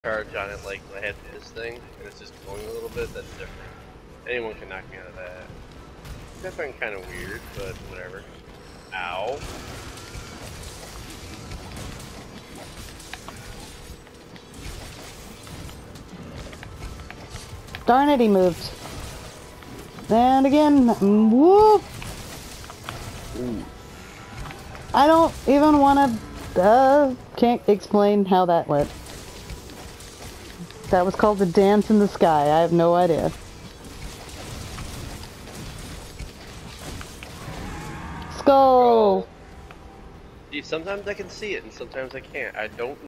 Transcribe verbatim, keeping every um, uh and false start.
charge on it like I had this thing, and it's just going a little bit, that's different. Anyone can knock me out of that. That's been kind of weird, but whatever. Ow. Darn it, he moved. And again, whoop! I don't even want to, uh, can't explain how that went. That was called the dance in the sky. I have no idea. Skull! See, sometimes I can see it and sometimes I can't. I don't